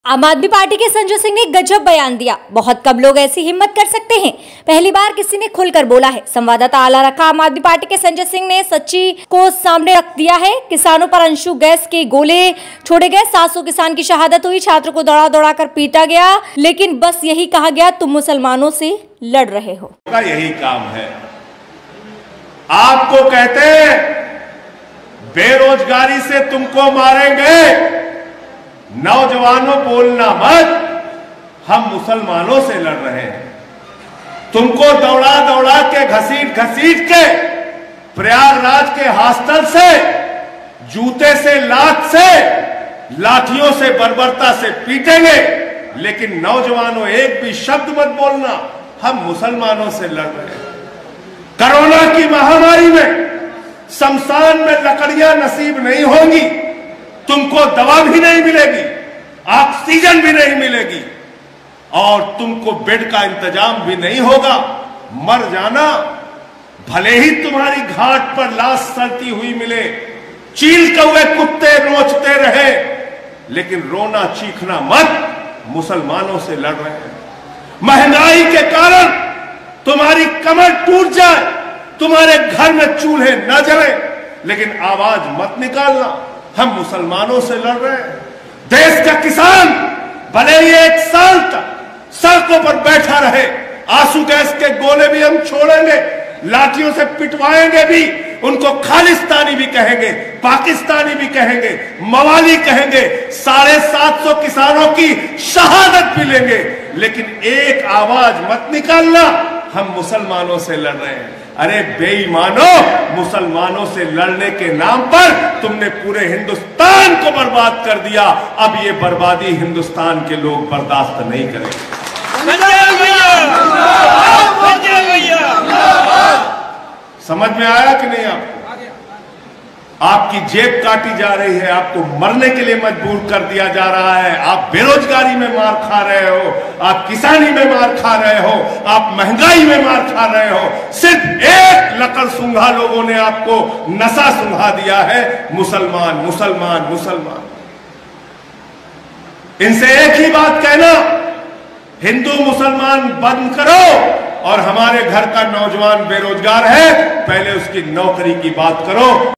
आम आदमी पार्टी के संजय सिंह ने गजब बयान दिया। बहुत कम लोग ऐसी हिम्मत कर सकते हैं, पहली बार किसी ने खुलकर बोला है। संवाददाता आला रखा आम आदमी पार्टी के संजय सिंह ने सच्ची को सामने रख दिया है। किसानों पर अंशु गैस के गोले छोड़े गए, 700 किसान की शहादत हुई, छात्रों को दौड़ा दौड़ा कर पीटा गया, लेकिन बस यही कहा गया तुम मुसलमानों से लड़ रहे हो। यही काम है। आपको कहते बेरोजगारी से तुमको मारेंगे, नौजवानों बोलना मत, हम मुसलमानों से लड़ रहे हैं। तुमको दौड़ा दौड़ा के घसीट घसीट के प्रयागराज के हॉस्टल से, जूते से, लात से, लाठियों से, बर्बरता से पीटेंगे, लेकिन नौजवानों एक भी शब्द मत बोलना, हम मुसलमानों से लड़ रहे हैं। कोरोना की महामारी में शमशान में लकड़ियां नसीब नहीं होंगी, तुमको दवा भी नहीं मिलेगी, ऑक्सीजन भी नहीं मिलेगी और तुमको बेड का इंतजाम भी नहीं होगा। मर जाना, भले ही तुम्हारी घाट पर लाश सड़ती हुई मिले, चील कौवे कुत्ते नोचते रहे, लेकिन रोना चीखना मत, मुसलमानों से लड़ रहे हैं। महंगाई के कारण तुम्हारी कमर टूट जाए, तुम्हारे घर में चूल्हे न जले, लेकिन आवाज मत निकालना, हम मुसलमानों से लड़ रहे हैं। देश का किसान भले ही 1 साल तक सड़कों पर बैठा रहे, आंसू गैस के गोले भी हम छोड़ेंगे, लाठियों से पिटवाएंगे भी, उनको खालिस्तानी भी कहेंगे, पाकिस्तानी भी कहेंगे, मवाली कहेंगे, 750 किसानों की शहादत भी लेंगे, लेकिन एक आवाज मत निकालना, हम मुसलमानों से लड़ रहे हैं। अरे बेईमानो, मुसलमानों से लड़ने के नाम पर तुमने पूरे हिंदुस्तान को बर्बाद कर दिया। अब ये बर्बादी हिंदुस्तान के लोग बर्दाश्त नहीं करेंगे। समझ में आया कि नहीं आपको? आपकी जेब काटी जा रही है, आपको मरने के लिए मजबूर कर दिया जा रहा है। आप बेरोजगारी में मार खा रहे हो, आप किसानी में मार खा रहे हो, आप महंगाई में मार खा रहे हो। सिर्फ एक लकड़ सूंघा लोगों ने आपको नशा सूंघा दिया है, मुसलमान मुसलमान मुसलमान। इनसे एक ही बात कहना, हिंदू मुसलमान बंद करो, और हमारे घर का नौजवान बेरोजगार है, पहले उसकी नौकरी की बात करो।